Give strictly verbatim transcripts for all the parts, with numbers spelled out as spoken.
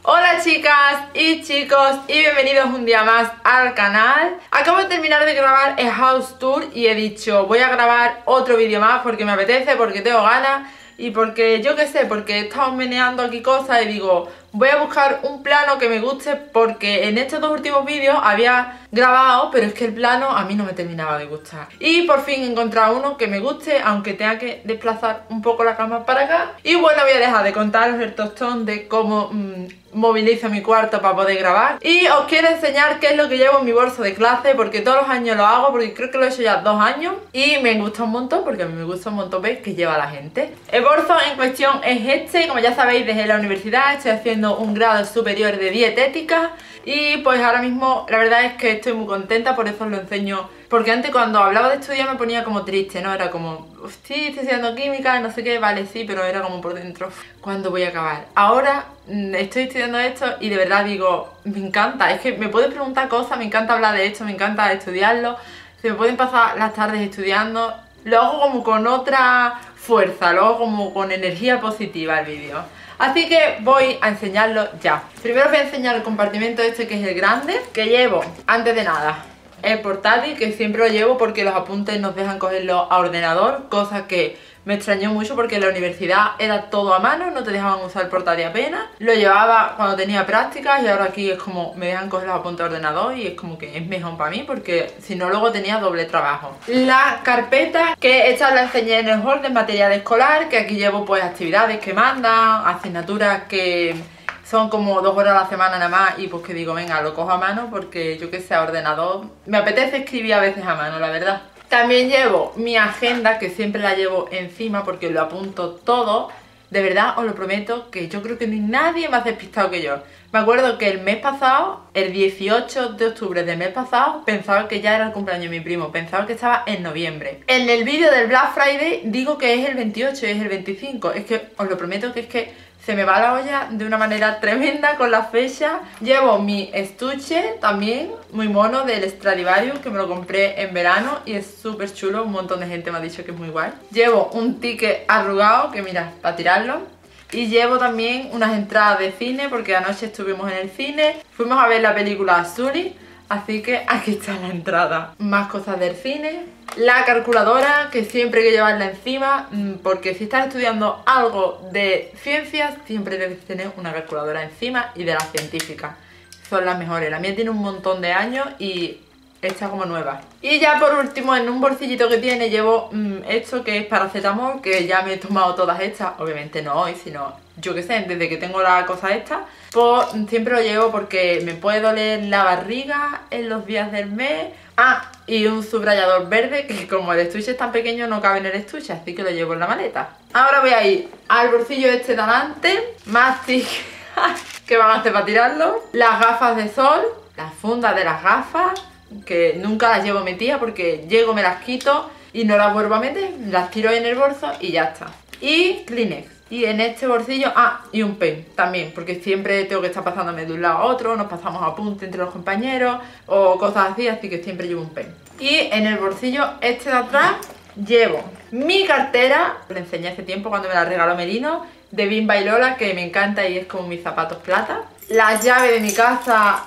Hola chicas y chicos y bienvenidos un día más al canal. Acabo de terminar de grabar el house tour y he dicho voy a grabar otro vídeo más porque me apetece, porque tengo ganas y porque yo qué sé, porque he estado meneando aquí cosas y digo voy a buscar un plano que me guste porque en estos dos últimos vídeos había grabado, pero es que el plano a mí no me terminaba de gustar. Y por fin he encontrado uno que me guste, aunque tenga que desplazar un poco la cama para acá. Y bueno, voy a dejar de contaros el tostón de cómo mmm, movilizo mi cuarto para poder grabar. Y os quiero enseñar qué es lo que llevo en mi bolso de clase, porque todos los años lo hago, porque creo que lo he hecho ya dos años. Y me gusta un montón, porque a mí me gusta un montón ver qué lleva la gente. El bolso en cuestión es este, como ya sabéis, desde la universidad estoy haciendo un grado superior de dietética y pues ahora mismo la verdad es que estoy muy contenta, por eso os lo enseño, porque antes cuando hablaba de estudiar me ponía como triste, ¿no? Era como, sí, estoy estudiando química, no sé qué, vale, sí, pero era como por dentro, ¿cuándo voy a acabar? Ahora mmm, estoy estudiando esto y de verdad digo, me encanta, es que me puedes preguntar cosas, me encanta hablar de esto, me encanta estudiarlo, se me pueden pasar las tardes estudiando, lo hago como con otra fuerza, lo hago como con energía positiva el vídeo. Así que voy a enseñarlo ya. Primero os voy a enseñar el compartimento este, que es el grande, que llevo, antes de nada, el portátil, que siempre lo llevo porque los apuntes nos dejan cogerlo a ordenador, cosa que me extrañó mucho porque en la universidad era todo a mano, no te dejaban usar el portátil apenas. Lo llevaba cuando tenía prácticas y ahora aquí es como me dejan coger los apuntes a ordenador y es como que es mejor para mí porque si no luego tenía doble trabajo. La carpeta, que esta la enseñé en el hall de material escolar, que aquí llevo pues actividades que mandan, asignaturas que son como dos horas a la semana nada más y pues que digo, venga, lo cojo a mano porque yo que sé, a ordenador me apetece escribir a veces a mano, la verdad. También llevo mi agenda, que siempre la llevo encima porque lo apunto todo. De verdad, os lo prometo, que yo creo que ni nadie más despistado que yo. Me acuerdo que el mes pasado, el dieciocho de octubre del mes pasado, pensaba que ya era el cumpleaños de mi primo. Pensaba que estaba en noviembre. En el vídeo del Black Friday digo que es el veintiocho y es el veinticinco. Es que os lo prometo que es que se me va la olla de una manera tremenda con la fecha. Llevo mi estuche también, muy mono, del Stradivarius, que me lo compré en verano y es súper chulo. Un montón de gente me ha dicho que es muy guay. Llevo un ticket arrugado, que mira, para tirarlo. Y llevo también unas entradas de cine, porque anoche estuvimos en el cine. Fuimos a ver la película Azuri, así que aquí está la entrada. Más cosas del cine. La calculadora, que siempre hay que llevarla encima, porque si estás estudiando algo de ciencias, siempre debes tener una calculadora encima, y de las científicas. Son las mejores. La mía tiene un montón de años y está como nueva. Y ya por último, en un bolsillito que tiene, llevo mmm, esto que es paracetamol, que ya me he tomado todas estas. Obviamente no hoy, sino yo que sé, desde que tengo la cosa esta. Pues siempre lo llevo porque me puede doler la barriga en los días del mes. Ah, y un subrayador verde, que como el estuche es tan pequeño no cabe en el estuche, así que lo llevo en la maleta. Ahora voy a ir al bolsillo este de adelante, más tickets que van a hacer para tirarlo, las gafas de sol, las fundas de las gafas, que nunca las llevo metidas porque llego, me las quito y no las vuelvo a meter, las tiro en el bolso y ya está. Y Kleenex. Y en este bolsillo, ah, y un pen también, porque siempre tengo que estar pasándome de un lado a otro, nos pasamos apuntes entre los compañeros o cosas así, así que siempre llevo un pen. Y en el bolsillo este de atrás llevo mi cartera, la enseñé hace tiempo cuando me la regaló Merino, de Bimba y Lola, que me encanta y es como mis zapatos plata. Las llaves de mi casa,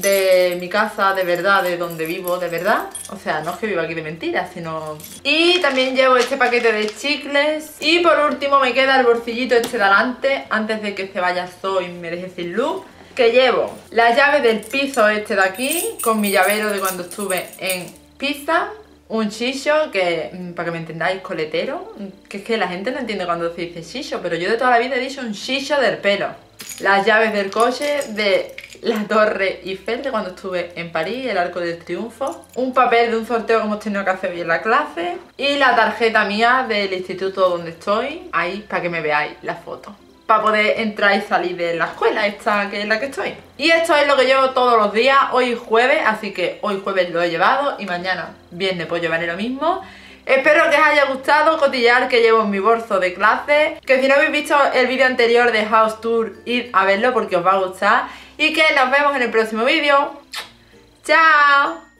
de mi casa de verdad, de donde vivo de verdad. O sea, no es que viva aquí de mentiras, sino... Y también llevo este paquete de chicles. Y por último me queda el bolsillito este de adelante, antes de que se vaya Zoe y me deje sin luz, que llevo las llaves del piso este de aquí, con mi llavero de cuando estuve en Pisa. Un shisho, que para que me entendáis, coletero, que es que la gente no entiende cuando se dice shisho, pero yo de toda la vida he dicho un shisho del pelo. Las llaves del coche de la Torre Eiffel de cuando estuve en París, el Arco del Triunfo. Un papel de un sorteo que hemos tenido que hacer hoy en la clase. Y la tarjeta mía del instituto donde estoy, ahí para que me veáis la foto, para poder entrar y salir de la escuela esta que es la que estoy. Y esto es lo que llevo todos los días. Hoy es jueves, así que hoy jueves lo he llevado y mañana viernes pues llevaré lo mismo. Espero que os haya gustado cotillar que llevo en mi bolso de clase. Que si no habéis visto el vídeo anterior de House Tour, id a verlo porque os va a gustar. Y que nos vemos en el próximo vídeo. ¡Chao!